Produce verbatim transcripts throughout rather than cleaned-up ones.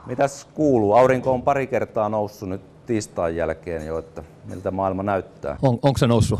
Mitäs kuuluu? Aurinko on pari kertaa noussut nyt tiistain jälkeen jo, että miltä maailma näyttää. On, onko se noussut?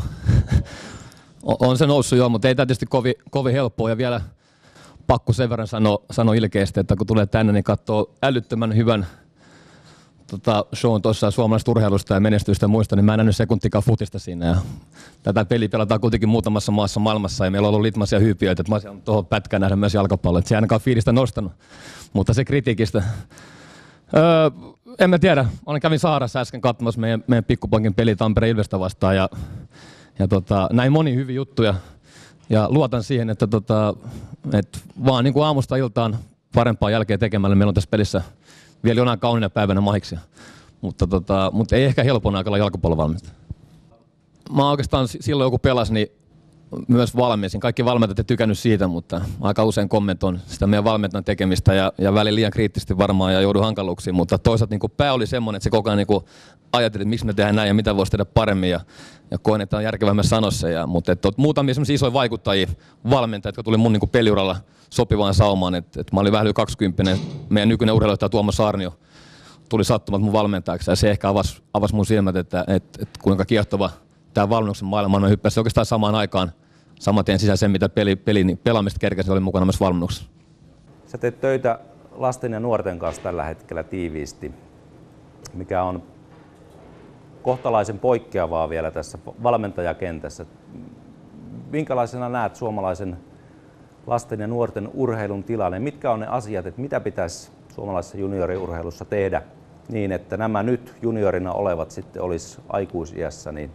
On se noussut joo, mutta ei tietysti kovin, kovin helppoa ja vielä pakko sen verran sanoa, sanoa ilkeästi, että kun tulee tänne, niin katsoo älyttömän hyvän tota, shown tuossa suomalaisesta urheilusta ja menestystä ja muista, niin mä en nähnyt sekuntikaan futista siinä. Ja tätä peliä pelataan kuitenkin muutamassa maassa maailmassa ja meillä on ollut litmaisia hyypiöitä, että mä olisin tuohon pätkään nähdä myös jalkapalloa, että se ei ainakaan fiilistä nostanut, mutta se kritiikistä. Öö, en mä tiedä, olen kävin Saharassa äsken katsomassa meidän, meidän pikkupankin peli Tampere Ilvestä vastaan ja, ja tota, näin moni hyviä juttuja ja luotan siihen, että, tota, että vaan niin kuin aamusta iltaan parempaa jälkeen tekemällä meillä on tässä pelissä vielä jonain kauniina päivänä mahiksia, mutta, tota, mutta ei ehkä helpona aikalla jalkapallovalmista. Mä oikeastaan silloin joku pelasi, niin myös valmiisin. Kaikki valmentajat ei tykännyt siitä, mutta aika usein kommentoin sitä meidän valmentajan tekemistä ja, ja välillä liian kriittisesti varmaan ja joudun hankaluuksiin, mutta toisaalta niin kuin pää oli semmoinen, että se koko ajan niin ajatteli, että miksi me tehdään näin ja mitä voisi tehdä paremmin ja, ja koen, että on järkevää myös sanoa se. Ja, mutta että muutamia semmoisia isoja vaikuttajia, valmentajia, jotka tuli mun niin kuin peliuralla sopivaan saumaan, että, että mä olin vähän yli kaksikymppinen, meidän nykyinen urheilujohtaja Tuomo Saarnio tuli sattumat mun valmentajaksi ja se ehkä avasi, avasi mun silmät, että, että, että kuinka kiehtova tämä valmennuksen maailma, mä hyppäsin oikeastaan samaan aikaan saman tien sisään sen, mitä peli, peli, niin pelaamista kerkäsin, oli mukana myös valmennuksessa. Sä teet töitä lasten ja nuorten kanssa tällä hetkellä tiiviisti, mikä on kohtalaisen poikkeavaa vielä tässä valmentajakentässä. Minkälaisena näet suomalaisen lasten ja nuorten urheilun tilanne? Mitkä on ne asiat, että mitä pitäisi suomalaisessa junioriurheilussa tehdä niin, että nämä nyt juniorina olevat sitten olisi aikuisiässä niin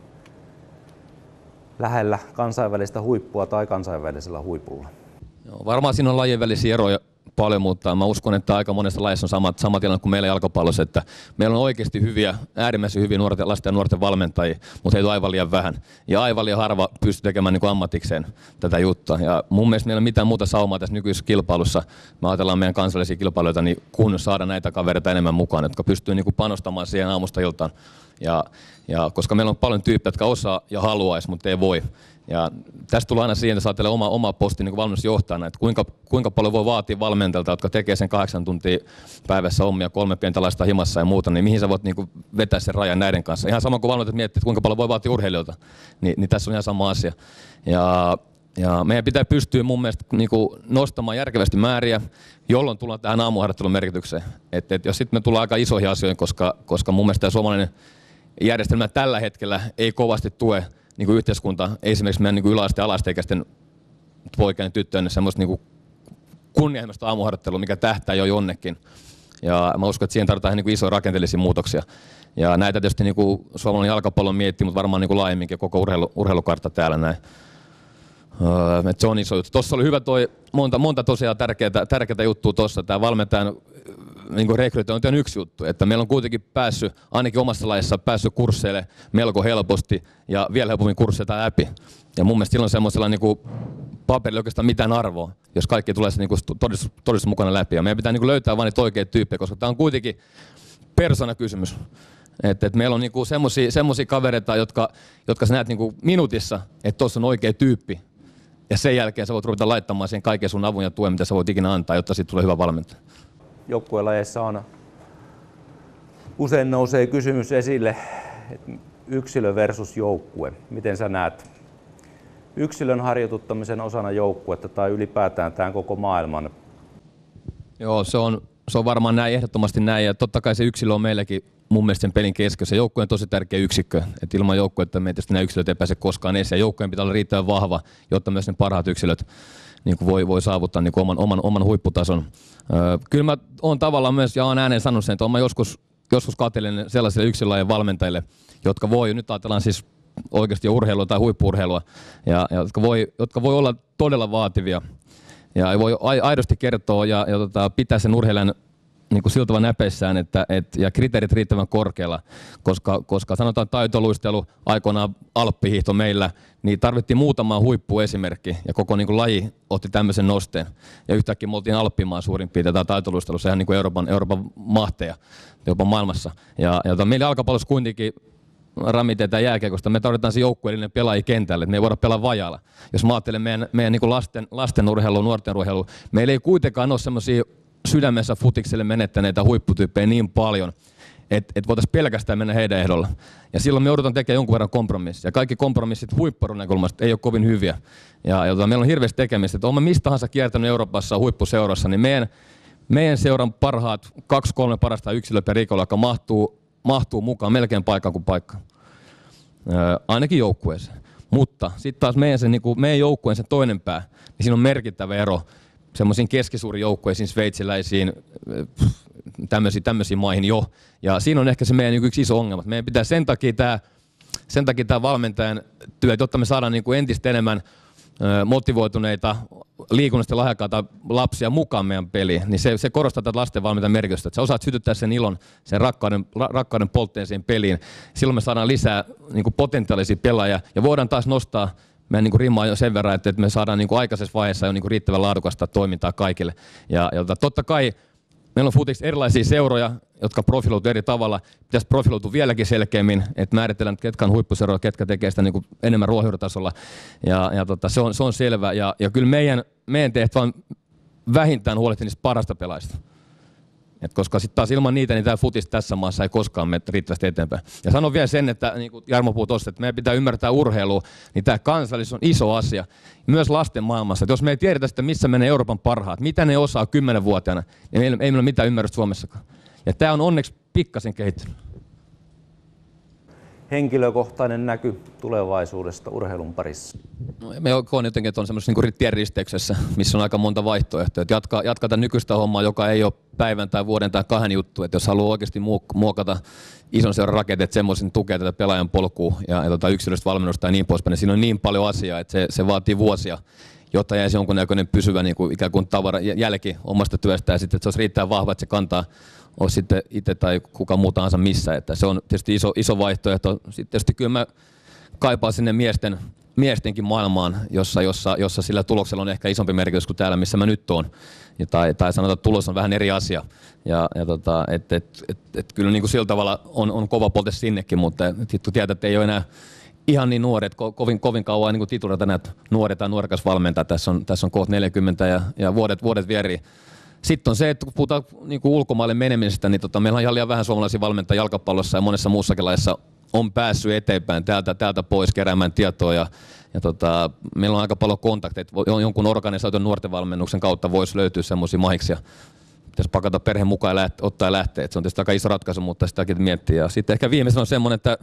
lähellä kansainvälistä huippua tai kansainvälisellä huipulla? Joo, varmaan siinä on lajien välisiä eroja paljon, mutta mä uskon, että aika monessa lajissa on sama, sama tilanne kuin meillä jalkapallossa, että meillä on oikeasti hyviä, äärimmäisen hyviä nuorten, lasten ja nuorten valmentajia, mutta heitä on aivan liian vähän. Ja aivan liian harva pystyy tekemään niin kuin ammatikseen tätä juttua. Ja mun mielestä meillä ei ole mitään muuta saumaa tässä nykyisessä kilpailussa. Me ajatellaan meidän kansallisia kilpailuita, niin kun saada näitä kavereita enemmän mukaan, jotka pystyy niin kuin panostamaan siihen aamusta iltaan. Ja, ja koska meillä on paljon tyyppejä, jotka osaa ja haluaisi, mutta ei voi. Ja tästä tulee aina siihen, että saattelee oma, oma posti niin valmennusjohtajana, että kuinka, kuinka paljon voi vaatia valmentajalta, jotka tekee sen kahdeksan tuntia päivässä hommia, kolme pientä lasta himassa ja muuta, niin mihin sä voit niin kuin vetää sen rajan näiden kanssa. Ihan sama kuin valmentajat miettii, että kuinka paljon voi vaatia urheilijoilta, niin, niin tässä on ihan sama asia. Ja, ja meidän pitää pystyä mun mielestä niin kuin nostamaan järkevästi määriä, jolloin tullaan tähän aamuharjoittelun merkitykseen. Et, et jos sitten me tullaan aika isoihin asioihin, koska, koska mun mielestä tämä suomalainen järjestelmä tällä hetkellä ei kovasti tue niin kuin yhteiskunta, esimerkiksi meidän niin kuin yläaste- ja alasteikäisten poikien ja tyttöjen semmoista niin kuin kunnianhimoista aamuharjoittelua, mikä tähtää jo jonnekin. Ja mä uskon, että siihen tarvitaan niin kuin isoja rakenteellisia muutoksia. Ja näitä tietysti niin kuin suomalainen jalkapallo miettii, mutta varmaan niin kuin laajemminkin koko urheilu, urheilukartta täällä näin. Öö, se on iso juttu. Tuossa oli hyvä toi, monta, monta tosiaan tärkeää, tärkeää juttua tuossa. Tämä valmentajan niin rekrytointi on yksi juttu, että meillä on kuitenkin päässyt, ainakin omassa lajissa, päässyt kursseille melko helposti ja vielä helpommin kursseita läpi. Ja mun mielestä silloin semmoisella niin kuin paperilla oikeastaan mitään arvoa, jos kaikki tulee niin todistus mukana läpi. Ja meidän pitää niin kuin löytää vain niitä oikeita tyyppejä, koska tämä on kuitenkin persoonakysymys. Että et meillä on niinku semmoisia kavereita, jotka, jotka sä näet niinku minuutissa, että tuossa on oikea tyyppi. Ja sen jälkeen sä voit ruveta laittamaan sen kaiken sun avun ja tuen, mitä sä voit ikinä antaa, jotta siitä tulee hyvä valmentaja. Joukkuelajeissa on usein nousee kysymys esille, että yksilö versus joukkue. Miten sä näet yksilön harjoituttamisen osana joukkuetta tai ylipäätään tämän koko maailman? Joo, se on, se on varmaan näin, ehdottomasti näin. Ja totta kai se yksilö on meilläkin mun mielestä sen pelin keskiössä. Joukkue on tosi tärkeä yksikkö. Et ilman joukkuetta me tietysti nämä yksilöt ei pääse koskaan esiin. Joukkueen pitää olla riittävän vahva, jotta myös ne parhaat yksilöt niin kuin voi, voi saavuttaa niin kuin oman, oman, oman huipputason. Öö, kyllä mä oon tavallaan myös, ja oon ääneen sanonut sen, että oon joskus, joskus katsellinen sellaisille yksilöiden valmentajille, jotka voi, nyt ajatellaan siis oikeasti urheilua tai huippu-urheilua, ja, ja jotka, voi, jotka voi olla todella vaativia. Ja voi aidosti kertoa ja, ja tota, pitää sen urheilijan niin kuin siltavan näpeissään että, et, ja kriteerit riittävän korkealla, koska, koska sanotaan taitoluistelu, aikoinaan alppihiihto meillä, niin tarvittiin muutama huippuesimerkki ja koko niin kuin laji otti tämmöisen nosteen. Ja yhtäkkiä me oltiin alppimaan suurin piirtein tämä taitoluistelussa ihan niin kuin Euroopan, Euroopan mahteja jopa maailmassa. Ja, ja meillä jalkapallossa kuitenkin Rami tietää jääkiekosta, me tarvitaan se joukkueellinen pelaajia kentälle, että me ei voida pelaa vajaalla. Jos mä ajattelen meidän, meidän niin kuin lasten, lasten urheilu, nuorten urheilu, meillä ei kuitenkaan ole semmoisia sydämessä futikselle menettäneitä huipputyyppejä niin paljon, että et voitaisiin pelkästään mennä heidän ehdolla. Ja silloin me joudutaan tekemään jonkun verran kompromissia. Ja kaikki kompromissit huippuurheilun näkökulmasta ei ole kovin hyviä. Ja, ja meillä on hirveästi tekemistä. Että olen mistä tahansa kiertänyt Euroopassa huippuseurassa, niin meidän, meidän seuran parhaat kaksi kolme parasta yksilöä per ikäluokka mahtuu, mahtuu mukaan melkein paikkaan kuin paikkaan. Öö, ainakin joukkueeseen. Mutta sitten taas meidän, se, niin kuin meidän joukkueen se toinen pää, niin siinä on merkittävä ero semmoisiin keskisuuriin joukkueisiin, sveitsiläisiin, tämmöisiin, tämmöisiin maihin jo. Ja siinä on ehkä se meidän yksi iso ongelma. Meidän pitää sen takia tämä, sen takia tämä valmentajan työ, jotta me saadaan niin kuin entistä enemmän motivoituneita, liikunnallisesti lahjakkaita lapsia mukaan meidän peliin, niin se, se korostaa tätä lasten valmentajan merkitystä. Että sä osaat sytyttää sen ilon, sen rakkauden, rakkauden poltteen siihen peliin. Silloin me saadaan lisää niin kuin potentiaalisia pelaajia ja voidaan taas nostaa meidän niin rimaa jo sen verran, että me saadaan niin kuin aikaisessa vaiheessa jo niin kuin riittävän laadukasta toimintaa kaikille. Ja, ja totta kai meillä on futiksi erilaisia seuroja, jotka profiloituu eri tavalla. Pitäisi profiloitua vieläkin selkeämmin, että määritellään, ketkä on huippuseuroja, ketkä tekee sitä niin kuin enemmän ruohonjuuritasolla. Ja, ja tota, se, on, se on selvä. Ja, ja kyllä meidän, meidän tehtävä on vähintään huolehtia niistä parasta pelaajista. Et koska sitten taas ilman niitä, niin tämä futis tässä maassa ei koskaan mene riittävästi eteenpäin. Ja sanon vielä sen, että niin kuin Jarmo puhui tuossa, että meidän pitää ymmärtää urheilua, niin tämä kansallisuus on iso asia. Myös lasten maailmassa. Et jos me ei tiedetä sitä, missä menee Euroopan parhaat, mitä ne osaa kymmenvuotiaana, niin ei meillä ole mitään ymmärrystä Suomessakaan. Ja tämä on onneksi pikkasen kehittynyt. Henkilökohtainen näky tulevaisuudesta urheilun parissa? No, me koen jotenkin, että on semmoisessa niin tien risteyksessä, missä on aika monta vaihtoehtoa. Että jatkaa, jatkaa tätä nykyistä hommaa, joka ei ole päivän tai vuoden tai kahden juttu. Että jos haluaa oikeasti muokata ison seuran rakenteet semmoisen, niin tukea tätä pelaajan polkua ja, ja tota yksilöllistä valmennusta ja niin poispäin. Niin siinä on niin paljon asiaa, että se, se vaatii vuosia, jotta jäisi jonkunnäköinen pysyvä niin kuin ikään kuin tavara jälki omasta työstä ja sitten, että se olisi riittävän vahva, että se kantaa olisi sitten itse tai kuka muu tahansa missä. Että se on tietysti iso, iso vaihtoehto. Sitten tietysti kyllä mä kaipaan sinne miesten, miestenkin maailmaan, jossa, jossa, jossa sillä tuloksella on ehkä isompi merkitys kuin täällä, missä mä nyt oon. Ja tai, tai sanotaan, että tulos on vähän eri asia. Ja, ja tota, et, et, et, et kyllä niin kuin sillä tavalla on, on kova polte sinnekin, mutta sitten tietää, että ei ole enää ihan niin nuoret, ko, kovin, kovin kauan niin titulata näitä nuoret tai nuorekas valmentaa. Tässä on, tässä on kohta neljäkymmentä ja, ja vuodet, vuodet vierii. Sitten on se, että kun puhutaan niin kuin ulkomaille menemisestä, niin tota, meillä on ihan liian vähän suomalaisia valmentajia jalkapallossa ja monessa muussakin laissa on päässyt eteenpäin täältä, täältä pois keräämään tietoa. Ja, ja tota, meillä on aika paljon kontakteja. Jonkun organisaation nuorten valmennuksen kautta voisi löytyä semmoisia mahiksia. Pitäisi pakata perheen mukaan ja läht- ottaa ja lähteä. Et se on tietysti aika iso ratkaisu, mutta sitäkin miettii. Ja sitten ehkä viimeisenä on semmoinen, että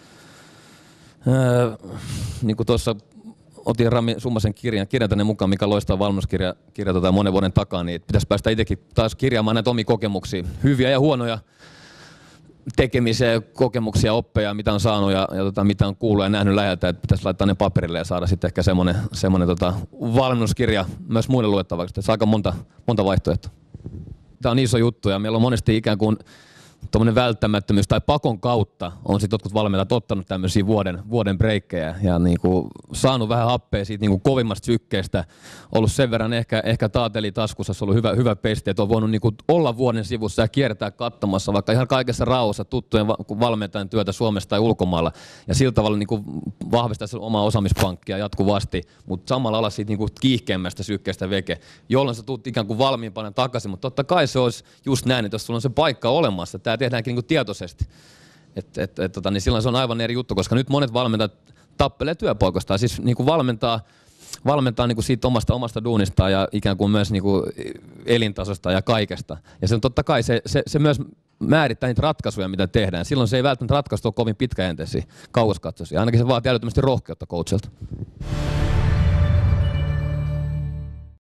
ää, niin kuin tuossa otin Rami Summasen kirjan, kirjan tänne mukaan, mikä on loistava valmennuskirja kirja tota monen vuoden takaa, niin pitäisi päästä itsekin taas kirjaamaan näitä omia kokemuksia, hyviä ja huonoja tekemisiä, kokemuksia, oppeja, mitä on saanut ja, ja tota, mitä on kuullut ja nähnyt läheltä, että pitäisi laittaa ne paperille ja saada sitten ehkä semmoinen, semmoinen tota, valmennuskirja myös muille luettavaksi. Tässä on aika monta, monta vaihtoehtoa. Tämä on iso juttu ja meillä on monesti ikään kuin tuommoinen välttämättömyys tai pakon kautta on sitten jotkut valmentajat ottanut tämmöisiä vuoden, vuoden breikkejä ja niinku saanut vähän happea siitä niinku kovimmasta sykkeestä, ollut sen verran ehkä, ehkä taateli taskussa, se on ollut hyvä, hyvä pesti, että on voinut niinku olla vuoden sivussa ja kiertää katsomassa vaikka ihan kaikessa rauhassa tuttujen valmentajan työtä Suomessa tai ulkomailla ja sillä tavalla niinku vahvistaa omaa osaamispankkia jatkuvasti, mutta samalla olla siitä niinku kiihkeämmästä sykkeestä veke, jolloin sä tuut ikään kuin valmiimpana takaisin, mutta totta kai se olisi just näin, että jos sulla on se paikka olemassa, tämä tehdäänkin niin kuin tietoisesti. Et, et, et, tota, niin silloin se on aivan eri juttu, koska nyt monet valmentajat tappelee työpaikoistaan, siis niin kuin valmentaa, valmentaa niin kuin siitä omasta, omasta duunistaan ja ikään kuin myös niin kuin elintasosta ja kaikesta. Ja se on totta kai, se, se, se myös määrittää niitä ratkaisuja, mitä tehdään. Silloin se ei välttämättä ratkaistu ole kovin pitkäjänteisiä, kauaskatsoisia. Ainakin se vaatii älyttömästi rohkeutta coachilta.